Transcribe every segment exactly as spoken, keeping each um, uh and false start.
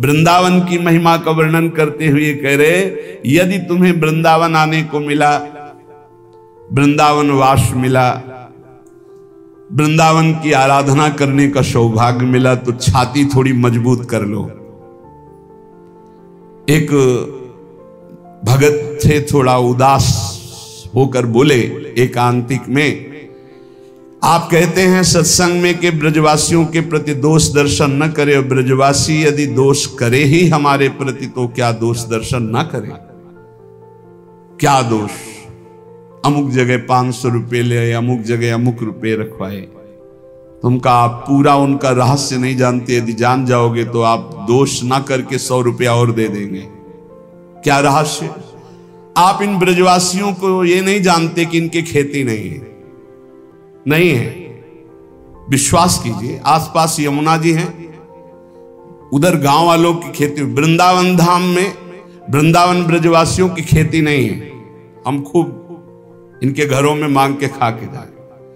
वृंदावन की महिमा का वर्णन करते हुए कह रहे, यदि तुम्हें वृंदावन आने को मिला, वृंदावन वास मिला, वृंदावन की आराधना करने का सौभाग्य मिला, तो छाती थोड़ी मजबूत कर लो। एक भगत थे, थोड़ा उदास होकर बोले एकांतिक में, आप कहते हैं सत्संग में कि ब्रजवासियों के प्रति दोष दर्शन न करे, और ब्रजवासी यदि दोष करे ही हमारे प्रति तो क्या दोष दर्शन न करे? क्या दोष? अमुक जगह पांच सौ रुपये ले, अमुक जगह अमुक रुपये रखवाए। तुमका आप पूरा उनका रहस्य नहीं जानते, यदि जान जाओगे तो आप दोष ना करके सौ रुपया और दे देंगे। क्या रहस्य? आप इन ब्रजवासियों को ये नहीं जानते कि इनके खेती नहीं है, नहीं है। विश्वास कीजिए, आसपास यमुना जी हैं, उधर गांव वालों की खेती, वृंदावन धाम में वृंदावन ब्रजवासियों की खेती नहीं है। हम खूब इनके घरों में मांग के खा के जाए।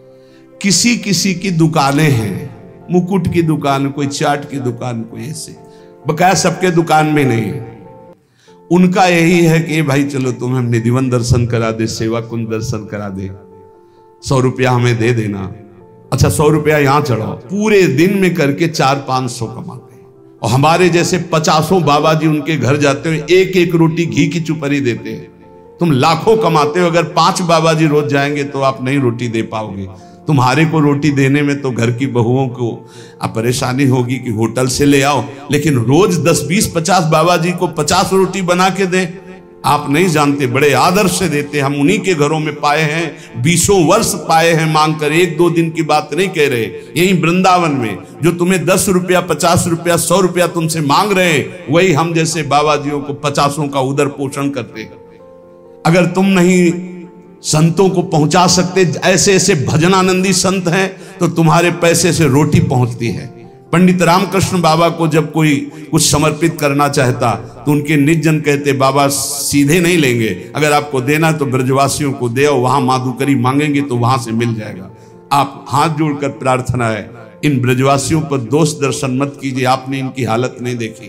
किसी किसी की दुकानें हैं, मुकुट की दुकान, कोई चाट की दुकान, कोई ऐसे, बकाया सबके दुकान में नहीं है। उनका यही है कि भाई चलो तुम्हें निधिवन दर्शन करा दे, सेवा कुंज दर्शन करा दे, सौ रुपया हमें दे देना। अच्छा सौ रुपया यहां चढ़ाओ, पूरे दिन में करके चार पांच सौ कमाते हैं। और हमारे जैसे पचासों बाबा जी उनके घर जाते हैं, एक एक रोटी घी की चुपरी देते हैं। तुम लाखों कमाते हो, अगर पांच बाबा जी रोज जाएंगे तो आप नहीं रोटी दे पाओगे। तुम्हारे को रोटी देने में तो घर की बहुओं को अब परेशानी होगी कि होटल से ले आओ, लेकिन रोज दस बीस पचास बाबा जी को पचास रोटी बना के दे, आप नहीं जानते, बड़े आदर से देते। हम उन्हीं के घरों में पाए हैं, बीसों वर्ष पाए हैं मांग कर, एक दो दिन की बात नहीं कह रहे। यही वृंदावन में जो तुम्हें दस रुपया पचास रुपया सौ रुपया तुमसे मांग रहे हैं, वही हम जैसे बाबा जियों को पचासों का उदर पोषण करते हैं। अगर तुम नहीं संतों को पहुंचा सकते, ऐसे ऐसे भजनानंदी संत हैं, तो तुम्हारे पैसे से रोटी पहुंचती है। पंडित रामकृष्ण बाबा को जब कोई कुछ समर्पित करना चाहता तो उनके निज जन कहते, बाबा सीधे नहीं लेंगे, अगर आपको देना तो ब्रजवासियों को दे, वहां माधुकरी मांगेंगे तो वहां से मिल जाएगा। आप हाथ जोड़कर प्रार्थना है, इन ब्रजवासियों पर दोष दर्शन मत कीजिए। आपने इनकी हालत नहीं देखी,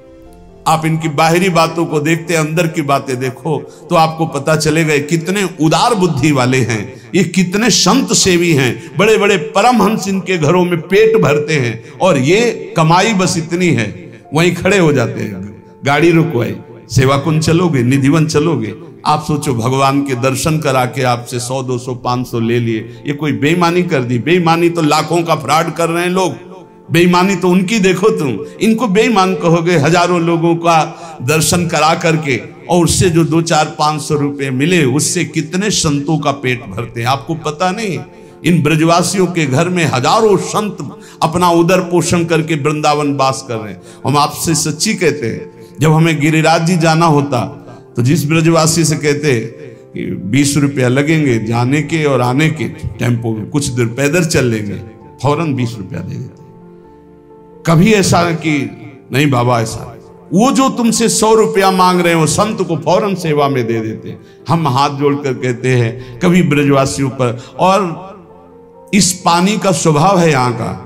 आप इनकी बाहरी बातों को देखते, अंदर की बातें देखो तो आपको पता चलेगा कितने उदार बुद्धि वाले हैं, ये कितने संत सेवी हैं। बड़े बड़े परमहंस इनके घरों में पेट भरते हैं, और ये कमाई बस इतनी है, वहीं खड़े हो जाते हैं। गाड़ी रुकवाई, सेवा कुंज चलोगे, निधिवन चलोगे, आप सोचो भगवान के दर्शन करा के आपसे सौ दो सौ पांच सौ ले लिए, ये कोई बेईमानी कर दी? बेईमानी तो लाखों का फ्रॉड कर रहे हैं लोग। बेईमानी तो उनकी देखो तुम, इनको बेईमान कहोगे। हजारों लोगों का दर्शन करा करके और उससे जो दो चार पांच सौ रुपए मिले, उससे कितने संतों का पेट भरते हैं, आपको पता नहीं। इन ब्रजवासियों के घर में हजारों संत अपना उदर पोषण करके वृंदावन वास कर रहे हैं। हम आपसे सच्ची कहते हैं, जब हमें गिरिराज जी जाना होता तो जिस ब्रजवासी से कहते कि बीस रुपया लगेंगे जाने के और आने के, टेम्पो में कुछ देर पैदल चल लेंगे, फौरन बीस रुपया दे देते। कभी ऐसा कि नहीं बाबा, ऐसा वो जो तुमसे सौ रुपया मांग रहे हैं वो संत को फौरन सेवा में दे देते। हम हाथ जोड़कर कहते हैं कभी ब्रजवासियों पर, और इस पानी का स्वभाव है यहाँ का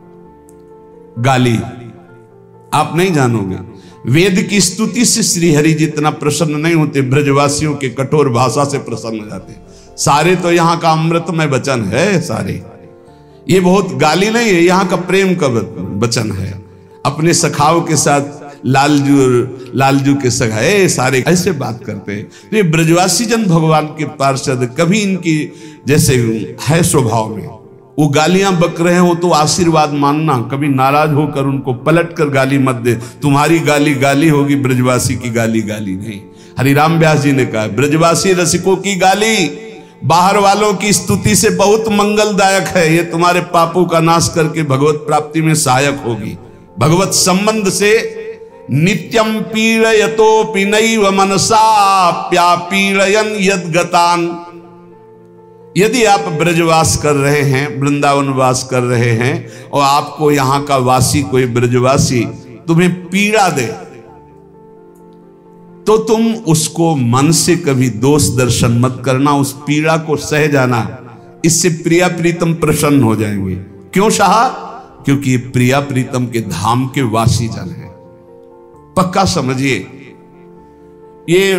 गाली, आप नहीं जानोगे। वेद की स्तुति से श्रीहरि जितना प्रसन्न नहीं होते, ब्रजवासियों के कठोर भाषा से प्रसन्न हो जाते। सारे तो यहाँ का अमृतमय वचन है, सारे ये बहुत गाली नहीं है, यहाँ का प्रेम का वचन है। अपने सखाओं के साथ लालजू लालजू के सखाए सारे ऐसे बात करते हैं। तो ये ब्रजवासी जन भगवान के पार्षद, कभी इनकी जैसे है स्वभाव में, वो गालियां बक रहे हो तो आशीर्वाद मानना, कभी नाराज होकर उनको पलट कर गाली मत दे। तुम्हारी गाली गाली होगी, ब्रजवासी की गाली गाली नहीं। हरिराम व्यास जी ने कहा, ब्रजवासी रसिकों की गाली बाहर वालों की स्तुति से बहुत मंगलदायक है, ये तुम्हारे पापों का नाश करके भगवत प्राप्ति में सहायक होगी। भगवत संबंध से नित्यम पीड़यतोपि नैव मनसा प्यापीड़यन् यद्गतान्। यदि आप ब्रजवास कर रहे हैं, वृंदावन वास कर रहे हैं, और आपको यहाँ का वासी कोई ब्रजवासी तुम्हें पीड़ा दे, तो तुम उसको मन से कभी दोष दर्शन मत करना, उस पीड़ा को सह जाना। इससे प्रिया प्रीतम प्रसन्न हो जाएंगे। क्यों शाह? क्योंकि प्रिया प्रीतम के धाम के वासी जन है। पक्का समझिए, ये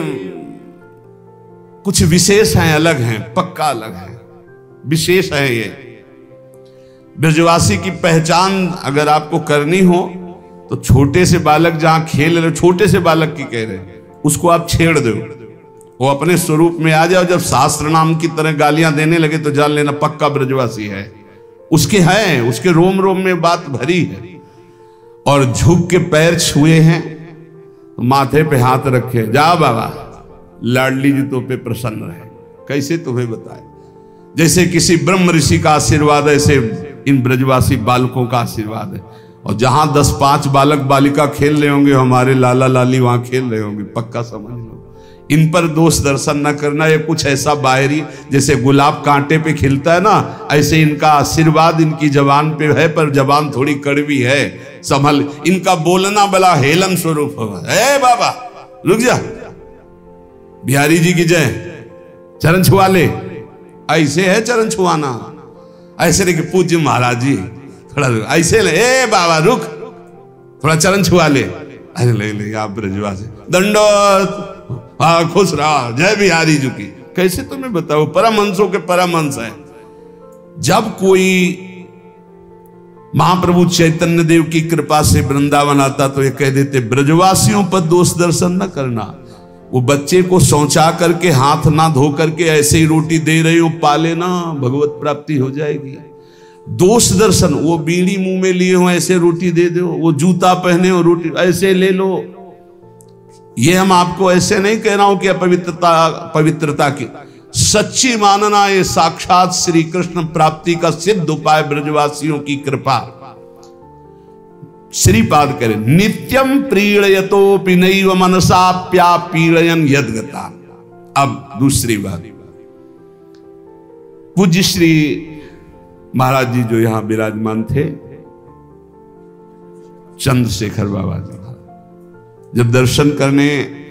कुछ विशेष हैं, अलग हैं, पक्का अलग है, विशेष है। ये ब्रजवासी की पहचान अगर आपको करनी हो तो छोटे से बालक जहां खेल रहे, छोटे से बालक की कह रहे, उसको आप छेड़ दो, वो अपने स्वरूप में आ जाओ। जब शास्त्र नाम की तरह गालियां देने लगे तो जान लेना पक्का ब्रजवासी है। उसके हैं, उसके रोम रोम में बात भरी है। और झुक के पैर छुए हैं, माथे पे हाथ रखे, जा बाबा लाडली जी तो पे प्रसन्न रहे। कैसे तुम्हें बताए, जैसे किसी ब्रह्म ऋषि का आशीर्वाद है, ऐसे इन ब्रजवासी बालकों का आशीर्वाद है। और जहां दस पांच बालक बालिका खेल रहे होंगे, हमारे लाला लाली वहां खेल रहे होंगे, पक्का समझ लो। इन पर दोष दर्शन न करना। ये कुछ ऐसा बाहरी, जैसे गुलाब कांटे पे खिलता है ना, ऐसे इनका आशीर्वाद इनकी जबान पे है, पर जबान थोड़ी कड़वी है, संभल। इनका बोलना बड़ा हेलन स्वरूप होगा। ए बाबा रुक जा, बिहारी जी की जय, चरण छुआ ले, ऐसे है चरण छुआना। ऐसे नहीं कि पूज्य महाराज जी थोड़ा ऐसे ले, ए बाबा रुक, थोड़ा चरण छुआ ले, अरे ले ले आप ब्रजवासी दंडोत, हाँ खुश रहा, जय बिहारी जी की। कैसे तुम्हें बताओ, परमहंसों के परमहंस है। जब कोई महाप्रभु चैतन्य देव की कृपा से वृंदावन आता तो ये कह देते ब्रजवासियों पर दोष दर्शन न करना। वो बच्चे को शौचा करके हाथ ना धो करके ऐसे ही रोटी दे रहे हो, पाले ना, भगवत प्राप्ति हो जाएगी। दोष दर्शन, वो बीड़ी मुंह में लिए हो ऐसे रोटी दे दो, वो जूता पहने हो रोटी ऐसे ले लो। ये हम आपको ऐसे नहीं कह रहा हूं कि अपवित्रता पवित्रता की, सच्ची मानना ये साक्षात श्री कृष्ण प्राप्ति का सिद्ध उपाय, ब्रजवासियों की कृपा। श्रीपाद करे नित्यम प्रीणयतोपि नैव मनसा प्या पीड़यन यद्गता। अब दूसरी बात, पूज्य श्री महाराज जी जो यहां विराजमान थे, चंद्रशेखर बाबा जी, जब दर्शन करने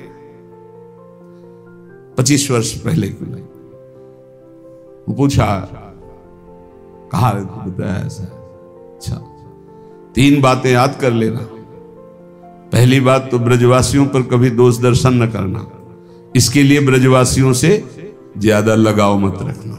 पच्चीस वर्ष पहले की नहीं, पूछा कहा, बताया ऐसा। अच्छा, तीन बातें याद कर लेना। पहली बात तो ब्रजवासियों पर कभी दोष दर्शन न करना, इसके लिए ब्रजवासियों से ज्यादा लगाव मत रखना।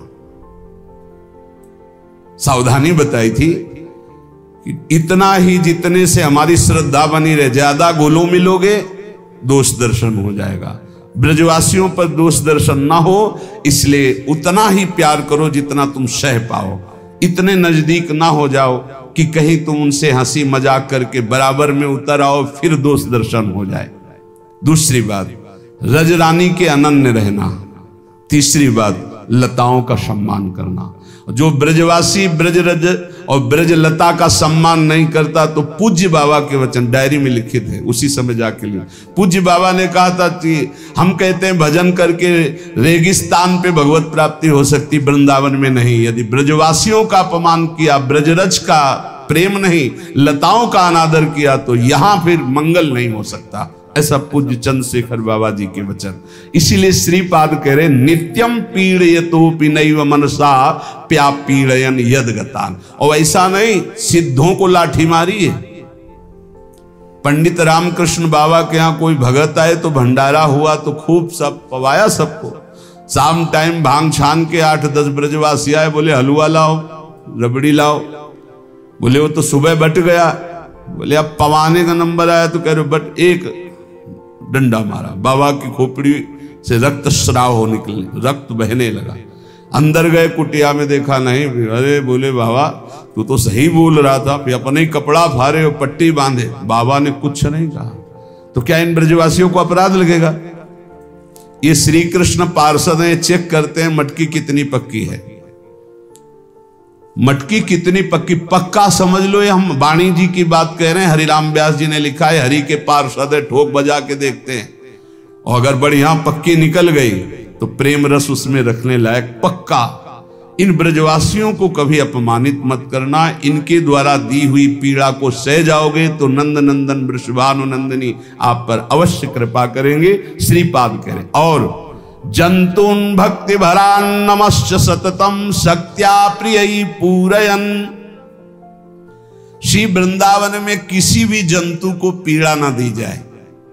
सावधानी बताई थी कि इतना ही जितने से हमारी श्रद्धा बनी रहे, ज्यादा घुलो मिलोगे दोष दर्शन हो जाएगा। ब्रजवासियों पर दोष दर्शन ना हो, इसलिए उतना ही प्यार करो जितना तुम सह पाओ। इतने नजदीक ना हो जाओ कि कहीं तुम उनसे हंसी मजाक करके बराबर में उतर आओ, फिर दोष दर्शन हो जाए। दूसरी बात, रजरानी के अनन्य रहना। तीसरी बात, लताओं का सम्मान करना। जो ब्रजवासी ब्रज रज और ब्रज लता का सम्मान नहीं करता तो पूज्य बाबा के वचन डायरी में लिखित है, उसी समय जाके लिए पूज्य बाबा ने कहा था कि हम कहते हैं भजन करके रेगिस्तान पे भगवत प्राप्ति हो सकती, वृंदावन में नहीं। यदि ब्रजवासियों का अपमान किया, ब्रजरज का प्रेम नहीं, लताओं का अनादर किया तो यहां फिर मंगल नहीं हो सकता। ऐसा पूज्य चंद्रशेखर बाबा जी के वचन। इसीलिए श्रीपाद कह रहे नित्यम पीड़यतोपि नैव मनसा प्या पीड़यन यद्गतान। और ऐसा नहीं सिद्धों को लाठी मारी है। पंडित रामकृष्ण बाबा के यहाँ कोई भगत आए तो भंडारा हुआ तो खूब सब पवाया सबको। शाम टाइम भांग छान के आठ दस ब्रजवासी आए, बोले हलवा लाओ, रबड़ी लाओ। बोले वो तो सुबह बट गया। बोले अब पवाने का नंबर आया तो कह रहे बट, एक डंडा मारा, बाबा की खोपड़ी से रक्त स्राव हो निकले, रक्त बहने लगा। अंदर गए, कुटिया में देखा नहीं। अरे बोले बाबा तू तो सही बोल रहा था, फिर अपने ही कपड़ा फाड़े और पट्टी बांधे। बाबा ने कुछ नहीं कहा। तो क्या इन ब्रजवासियों को अपराध लगेगा? ये श्री कृष्ण पार्षद हैं, चेक करते हैं मटकी कितनी पक्की है। मटकी कितनी पक्की, पक्का समझ लो। ये हम वाणी जी की बात कह रहे हैं। हरिराम व्यास जी ने लिखा है हरि के पार्षद है, ठोक बजा के देखते हैं, और अगर बढ़िया पक्की निकल गई तो प्रेम रस उसमें रखने लायक पक्का। इन ब्रजवासियों को कभी अपमानित मत करना। इनके द्वारा दी हुई पीड़ा को सह जाओगे तो नंद नंदन वृषभानुनंदिनी आप पर अवश्य कृपा करेंगे। श्रीपाद करें और जंतून भक्ति भरान नमश्च सततम शक्त्या प्रिय पूरयन। श्री वृंदावन में किसी भी जंतु को पीड़ा ना दी जाए।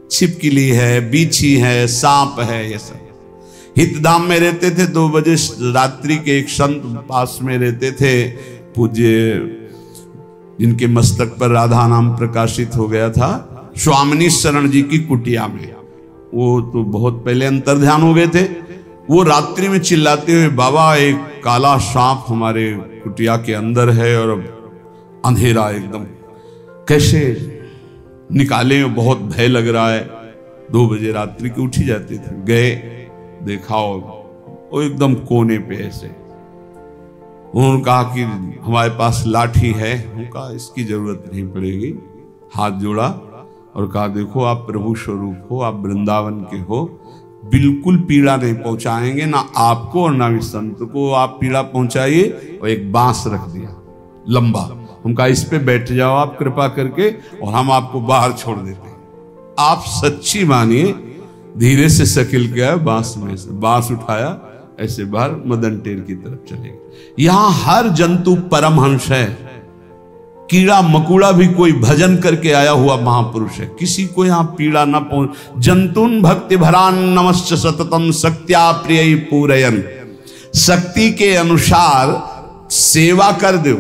छिपकली है, बीछी है, सांप है, ये सब। हितधाम में रहते थे। दो बजे रात्रि के एक संत पास में रहते थे, पूज्य, जिनके मस्तक पर राधा नाम प्रकाशित हो गया था, स्वामिनी शरण जी की कुटिया में। वो तो बहुत पहले अंतर्ध्यान हो गए थे। वो रात्रि में चिल्लाते हुए, बाबा एक काला सांप हमारे कुटिया के अंदर है और अंधेरा एकदम, कैसे निकाले, बहुत भय लग रहा है। दो बजे रात्रि के उठी जाते थे। गए, देखा वो एकदम कोने पे ऐसे। उन्होंने कहा कि हमारे पास लाठी है। उनका इसकी जरूरत नहीं पड़ेगी। हाथ जोड़ा और कहा, देखो आप प्रभु स्वरूप हो, आप वृंदावन के हो, बिल्कुल पीड़ा नहीं पहुंचाएंगे, ना आपको और ना इस संत को आप पीड़ा पहुंचाइए। और एक बांस रख दिया लंबा। उनका, इस पे बैठ जाओ आप कृपा करके, और हम आपको बाहर छोड़ देते हैं। आप सच्ची मानिए, धीरे से सकिल गया बांस में से, बांस उठाया, ऐसे बाहर मदन टेर की तरफ चले गए। यहां हर जंतु परमहंस है। कीड़ा मकुड़ा भी कोई भजन करके आया हुआ महापुरुष है। किसी को यहां पीड़ा ना पहुंच। जंतुन भक्ति भरान नमश्च सततम शक्त्या प्रिय पूरयन। शक्ति के अनुसार सेवा कर दो।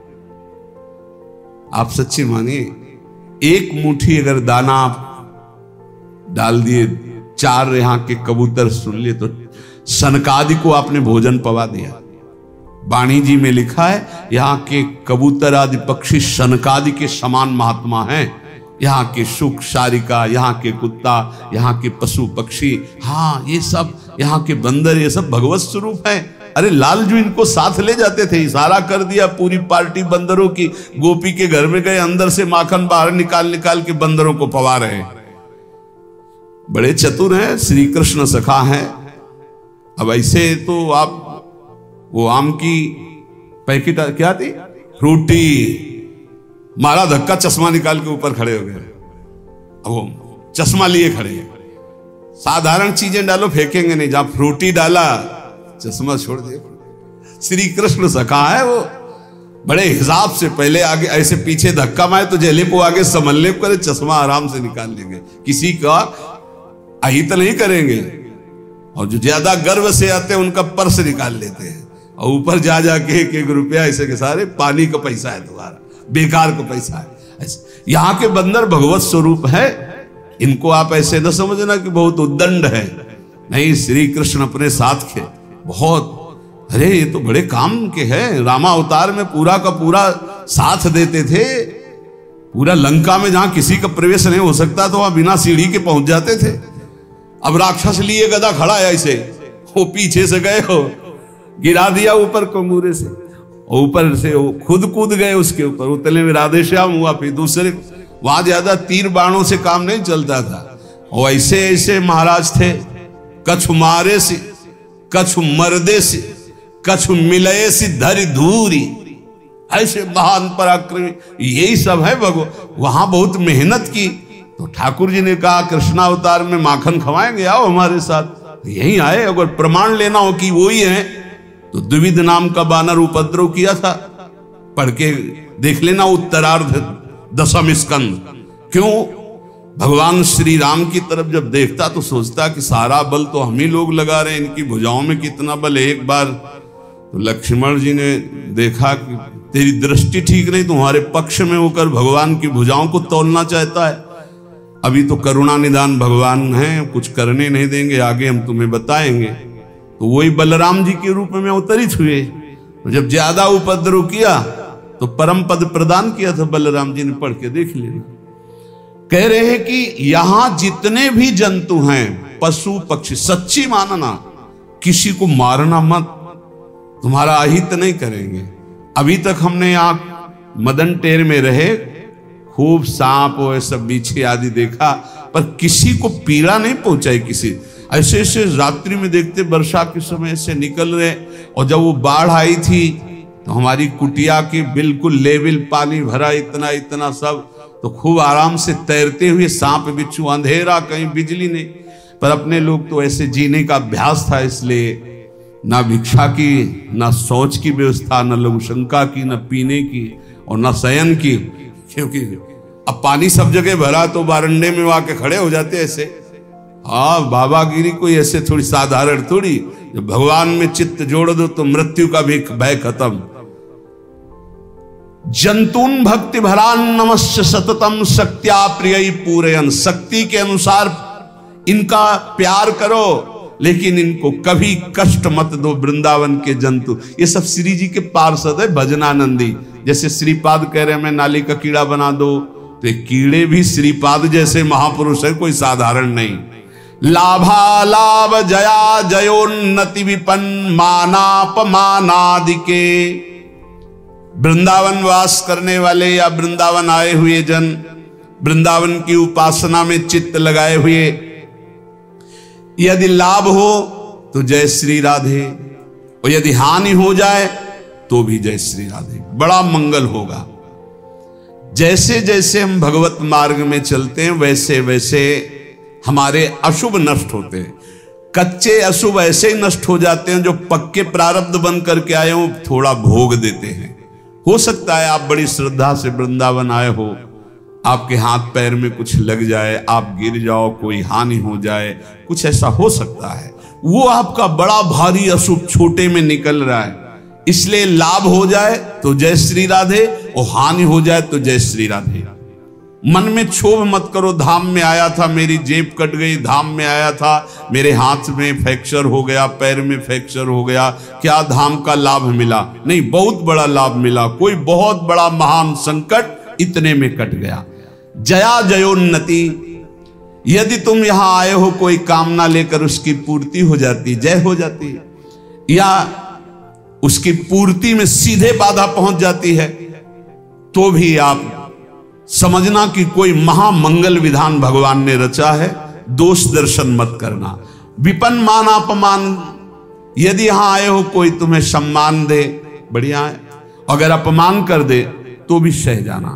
आप सच्ची मानिए, एक मुट्ठी अगर दाना आप डाल दिए, चार यहाँ के कबूतर सुन लिए, तो सनकादि को आपने भोजन पवा दिया। वाणी जी में लिखा है, यहाँ के कबूतर आदि पक्षी सनकादि के समान महात्मा हैं। यहाँ के सुख सारिका, यहाँ के कुत्ता, यहाँ के पशु पक्षी, हाँ ये सब, यहाँ के बंदर, ये सब भगवत स्वरूप है। अरे लालजू इनको साथ ले जाते थे, इशारा कर दिया, पूरी पार्टी बंदरों की गोपी के घर में गए, अंदर से माखन बाहर निकाल निकाल के बंदरों को पवा रहे हैं। बड़े चतुर हैं, श्री कृष्ण सखा हैं। अब ऐसे तो आप वो आम की पैकेट क्या थी, फ्रूटी, मारा धक्का, चश्मा निकाल के ऊपर खड़े हो गए। अब वो चश्मा लिए खड़े हैं। साधारण चीजें डालो फेंकेंगे नहीं, जहां फ्रूटी डाला चश्मा छोड़ दिया। श्री कृष्ण सखा है वो, बड़े हिसाब से पहले आगे ऐसे पीछे धक्का मारे तो जले को आगे संभलने करे, चश्मा आराम से निकाल लेंगे, किसी का अहित नहीं करेंगे। और जो ज्यादा गर्व से आते हैं उनका पर्स निकाल लेते हैं, और ऊपर जा जाके एक एक रुपया ऐसे के सारे, पानी का पैसा है तुम्हारा, बेकार का पैसा है। यहाँ के बंदर भगवत स्वरूप है। इनको आप ऐसे न समझना कि बहुत उद्दंड है, नहीं, श्री कृष्ण अपने साथ के बहुत, अरे ये तो बड़े काम के हैं। रामा अवतार में पूरा का पूरा साथ देते थे। पूरा लंका में जहां किसी का प्रवेश नहीं हो सकता तो वहां बिना सीढ़ी के पहुंच जाते थे। अब राक्षस लिए गदा खड़ा है ऐसे, वो पीछे से गए हो, गिरा दिया ऊपर कंगूरे से, और ऊपर से वो खुद कूद गए उसके ऊपर, उतने में राधे श्याम हुआ। फिर दूसरे, वहां ज्यादा तीर बाणों से काम नहीं चलता था, और ऐसे ऐसे महाराज थे, कछु मारे से, कछु मर्दे से, कछु मिलये से धरि धूरी, ऐसे महान पराक्रमी, यही सब है भगवान। वहां बहुत मेहनत की, तो ठाकुर जी ने कहा कृष्णावतार में माखन खवाएंगे, आओ हमारे साथ। यही आए। अगर प्रमाण लेना हो कि वो ही है, तो द्विविध नाम का बानर उपद्रव किया था, पढ़ के देख लेना, उत्तरार्ध दशम स्कंद। क्यों? भगवान श्री राम की तरफ जब देखता तो सोचता कि सारा बल तो हम ही लोग लगा रहे हैं, इनकी भुजाओं में कितना बल है। एक बार तो लक्ष्मण जी ने देखा कि तेरी दृष्टि ठीक नहीं, तुम्हारे पक्ष में होकर भगवान की भुजाओं को तोलना चाहता है। अभी तो करुणा निदान भगवान हैं, कुछ करने नहीं देंगे, आगे हम तुम्हें बताएंगे। तो वही बलराम जी के रूप में अवतरित हुए। तो जब ज्यादा उपद्रव किया तो परम पद प्रदान किया था बलराम जी ने, पढ़ के देख लेना। कह रहे हैं कि यहां जितने भी जंतु हैं, पशु पक्षी, सच्ची मानना, किसी को मारना मत, तुम्हारा अहित नहीं करेंगे। अभी तक हमने यहाँ मदन टेर में रहे, खूब सांप और सब बीछे आदि देखा, पर किसी को पीड़ा नहीं पहुंचाई। किसी ऐसे ऐसे रात्रि में देखते, वर्षा के समय से निकल रहे, और जब वो बाढ़ आई थी तो हमारी कुटिया के बिल्कुल लेवल पानी भरा, इतना इतना सब, तो खूब आराम से तैरते हुए सांप बिच्छू, अंधेरा, कहीं बिजली नहीं। पर अपने लोग तो ऐसे जीने का अभ्यास था, इसलिए ना भिक्षा की, ना शौच की व्यवस्था, ना लघुशंका की, ना पीने की, और ना शयन की, क्योंकि अब पानी सब जगह भरा तो बारंडे में आके खड़े हो जाते ऐसे। हाँ, बाबागिरी कोई ऐसे थोड़ी साधारण थोड़ी। जब भगवान में चित्त जोड़ दो तो मृत्यु का भी भय खत्म। जंतून भक्ति भरान नमस्य सततम शक्त्या प्रिय पूरयन। शक्ति के अनुसार इनका प्यार करो, लेकिन इनको कभी कष्ट मत दो। वृंदावन के जंतु, ये सब श्री जी के पार्षद है, भजनानंदी। जैसे श्रीपाद कह रहे हैं मैं नाली का कीड़ा बना दो, तो ये कीड़े भी श्रीपाद जैसे महापुरुष है, कोई साधारण नहीं। लाभा लाभ जया जयोन्नति विपन्न मानापमानादि के। वृंदावन वास करने वाले या वृंदावन आए हुए जन, वृंदावन की उपासना में चित्त लगाए हुए, यदि लाभ हो तो जय श्री राधे, और यदि हानि हो जाए तो भी जय श्री राधे, बड़ा मंगल होगा। जैसे जैसे हम भगवत मार्ग में चलते हैं वैसे वैसे हमारे अशुभ नष्ट होते हैं। कच्चे अशुभ ऐसे ही नष्ट हो जाते हैं, जो पक्के प्रारब्ध बन करके आए हो थोड़ा भोग देते हैं। हो सकता है आप बड़ी श्रद्धा से वृंदावन आए हो, आपके हाथ पैर में कुछ लग जाए, आप गिर जाओ, कोई हानि हो जाए, कुछ ऐसा हो सकता है। वो आपका बड़ा भारी अशुभ छोटे में निकल रहा है, इसलिए लाभ हो जाए तो जय श्री राधे, और हानि हो जाए तो जय श्री राधे। मन में क्षोभ मत करो, धाम में आया था मेरी जेब कट गई, धाम में आया था मेरे हाथ में फ्रैक्चर हो गया, पैर में फ्रैक्चर हो गया, क्या धाम का लाभ मिला? नहीं, बहुत बड़ा लाभ मिला। कोई बहुत बड़ा महान संकट इतने में कट गया। जया जयोन्नति, यदि तुम यहां आए हो कोई कामना लेकर, उसकी पूर्ति हो जाती, जय हो जाती, या उसकी पूर्ति में सीधे बाधा पहुंच जाती है, तो भी आप समझना कि कोई महामंगल विधान भगवान ने रचा है। दोष दर्शन मत करना। विपन्न मान अपमान, यदि यहां आए हो कोई तुम्हें सम्मान दे, बढ़िया है, अगर अपमान कर दे तो भी सह जाना।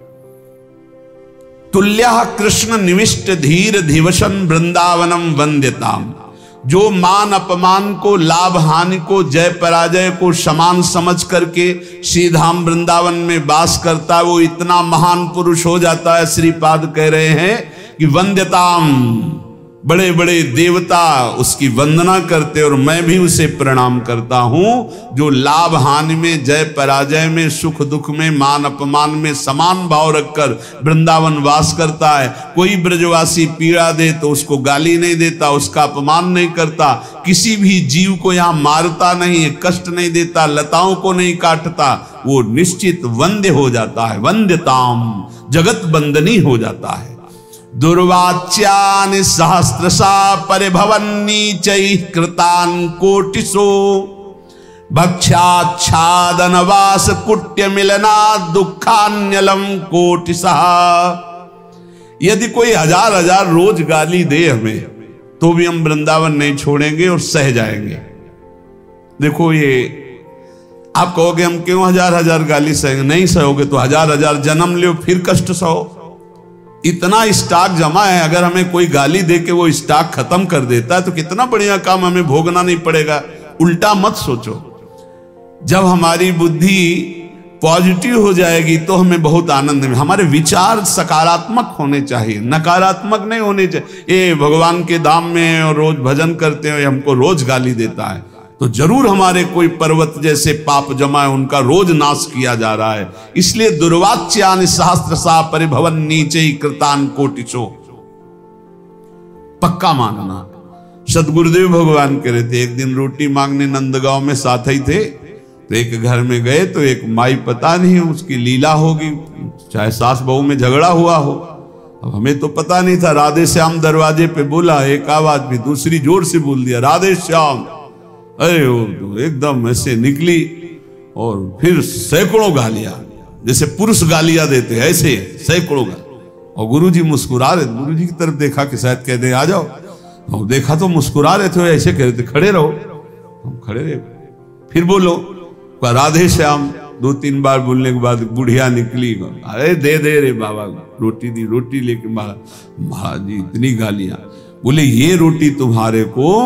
तुल्यः कृष्ण निविष्ट धीर धिवसन वृंदावनम वंद्यताम। जो मान अपमान को, लाभ हानि को, जय पराजय को समान समझ करके श्रीधाम वृंदावन में वास करता है, वो इतना महान पुरुष हो जाता है। श्रीपाद कह रहे हैं कि वंद्यताम, बड़े बड़े देवता उसकी वंदना करते, और मैं भी उसे प्रणाम करता हूं। जो लाभ हानि में, जय पराजय में, सुख दुख में, मान अपमान में समान भाव रखकर वृंदावन वास करता है। कोई ब्रजवासी पीड़ा दे तो उसको गाली नहीं देता, उसका अपमान नहीं करता, किसी भी जीव को यहां मारता नहीं, कष्ट नहीं देता, लताओं को नहीं काटता, वो निश्चित वंद्य हो जाता है। वंद्यताम, जगत बंदनी हो जाता है। दुर्वाच्यानि सहस्रशा परिभवन्नीचैः कृतान् कोटिसो भक्ष्याच्छादनवास कुट्य मिलना दुखान्यलम कोटिसः। यदि कोई हजार हजार रोज गाली दे हमें, तो भी हम वृंदावन नहीं छोड़ेंगे और सह जाएंगे। देखो, ये आप कहोगे हम क्यों हजार हजार गाली सहेंगे? नहीं सहोगे तो हजार हजार जन्म लो फिर कष्ट सहो। इतना स्टॉक जमा है, अगर हमें कोई गाली दे के वो स्टॉक खत्म कर देता है तो कितना बढ़िया काम, हमें भोगना नहीं पड़ेगा। उल्टा मत सोचो। जब हमारी बुद्धि पॉजिटिव हो जाएगी तो हमें बहुत आनंद में, हमारे विचार सकारात्मक होने चाहिए, नकारात्मक नहीं होने चाहिए। ये भगवान के धाम में और रोज भजन करते हैं, हमको रोज गाली देता है, तो जरूर हमारे कोई पर्वत जैसे पाप जमा है, उनका रोज नाश किया जा रहा है। इसलिए दुर्वाच्यानि सहस्रशा परिभवन नीचे कृतान कोटिशो, पक्का मानना। सदगुरुदेव भगवान कह रहे थे, एक दिन रोटी मांगने नंदगांव में साथ ही थे, तो एक घर में गए तो एक माई, पता नहीं उसकी लीला होगी, चाहे सास बहू में झगड़ा हुआ हो, अब हमें तो पता नहीं था। राधे श्याम दरवाजे पे बोला, एक आवाज भी दूसरी जोर से बोल दिया, राधे श्याम। अरे वो एकदम ऐसे निकली, और फिर सैकड़ों गालियां, जैसे पुरुष गालियां देते हैं ऐसे सैकड़ों गालियां। और गुरुजी मुस्कुरा रहे, गुरुजी की तरफ देखा कि शायद कह दे आ जाओ, और देखा तो मुस्कुरा रहे थे, ऐसे कह रहे थे खड़े रहो, हम खड़े रहे। फिर बोलो राधे श्याम, दो तीन बार बोलने के बाद बुढ़िया निकली, अरे दे दे रे बाबा, रोटी दी, रोटी लेके महाराज महाराज जी इतनी गालियां। बोले ये रोटी तुम्हारे को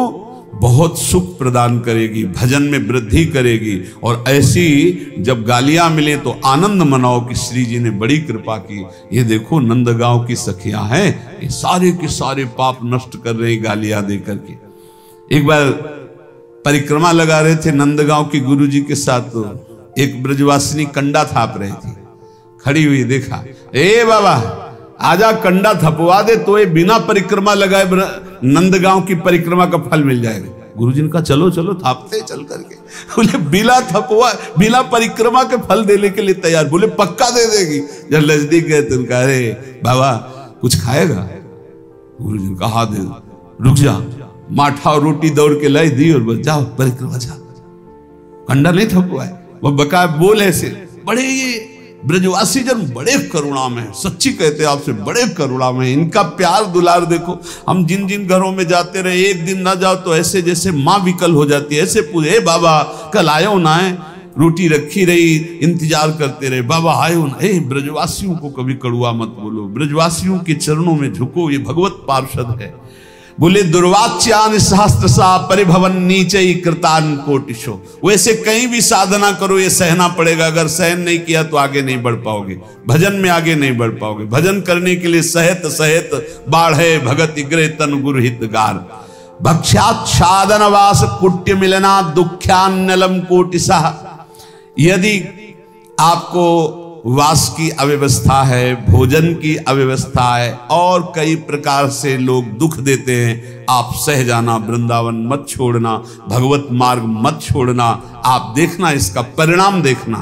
बहुत सुख प्रदान करेगी, भजन में वृद्धि करेगी। और ऐसी जब गालियां मिले तो आनंद मनाओ कि श्री जी ने बड़ी कृपा की। ये देखो नंदगांव की सखियां हैं, ये सारे के सारे पाप नष्ट कर रही गालियां दे करके। एक बार परिक्रमा लगा रहे थे नंदगांव के गुरुजी के साथ, तो एक ब्रजवासिनी कंडा थाप रही थी, खड़ी हुई देखा, ए बाबा आजा कंडा थपवा दे तो ये बिना परिक्रमा लगाए नंदगांव की परिक्रमा का फल मिल जाएगा। गुरुजी ने कहा चलो चलो थापते चल करके। बोले बिना थपवा बिना परिक्रमा के फल देने के लिए तैयार। बोले पक्का दे देगी। जब नजदीक गए तो उनका, अरे बाबा कुछ खाएगा? गुरुजी ने कहा दे, रुक जा। माठा और रोटी दौड़ के लाई दी और बस जाओ परिक्रमा जाओ। कंडा नहीं थपवाए, वो बका बोल ऐसे। बड़े ये ब्रजवासी जन बड़े करुणा में है, सच्ची कहते हैं आपसे, बड़े करुणा में। इनका प्यार दुलार देखो। हम जिन जिन घरों में जाते रहे, एक दिन ना जाओ तो ऐसे जैसे माँ विकल हो जाती है। ऐसे पूछे बाबा कल आयो ना है, रोटी रखी रही, इंतजार करते रहे, बाबा आयो ना। ए ब्रजवासियों को कभी कड़ुआ मत बोलो, ब्रजवासियों के चरणों में झुको, ये भगवत पार्षद है। बोले दुर्वाच्यान सहस्त्रसा परिभवन नीचे कृतान कोटिशो। वैसे कहीं भी साधना करो ये सहना पड़ेगा, अगर सहन नहीं किया तो आगे नहीं बढ़ पाओगे, भजन में आगे नहीं बढ़ पाओगे। भजन करने के लिए सहित सहित बाढ़े भगत गृह तन गुरहित गार भक्ष्याच्छादन वास कुट्य मिलना दुख्यान्नलम कोटिसा। यदि आपको वास की अव्यवस्था है, भोजन की अव्यवस्था है और कई प्रकार से लोग दुख देते हैं, आप सह जाना, वृंदावन मत छोड़ना, भगवत मार्ग मत छोड़ना। आप देखना इसका परिणाम देखना।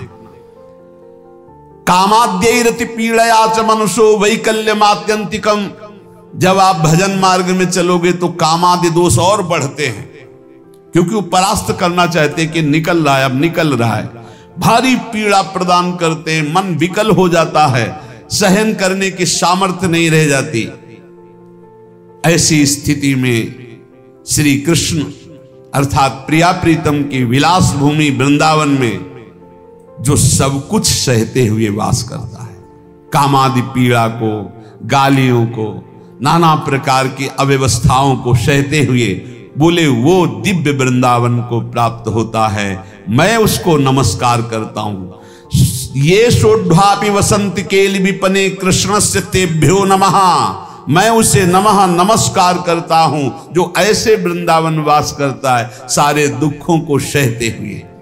कामाद्यैरति पीड़या च मनुष्यो वैकल्यमात्यंतिकम। जब आप भजन मार्ग में चलोगे तो कामादि दोष और बढ़ते हैं, क्योंकि वो परास्त करना चाहते हैं कि निकल रहा है, अब निकल रहा है। भारी पीड़ा प्रदान करते हैं, मन विकल हो जाता है, सहन करने की सामर्थ्य नहीं रह जाती। ऐसी स्थिति में श्री कृष्ण अर्थात प्रिया प्रीतम की विलास भूमि वृंदावन में जो सब कुछ सहते हुए वास करता है, कामादि पीड़ा को, गालियों को, नाना प्रकार की अव्यवस्थाओं को सहते हुए, बोले वो दिव्य वृंदावन को प्राप्त होता है। मैं उसको नमस्कार करता हूं। ये सोढ़ापि वसंत केल विपने कृष्ण से तेभ्यो नमः। मैं उसे नमः नमस्कार करता हूं जो ऐसे वृंदावन वास करता है, सारे दुखों को सहते हुए।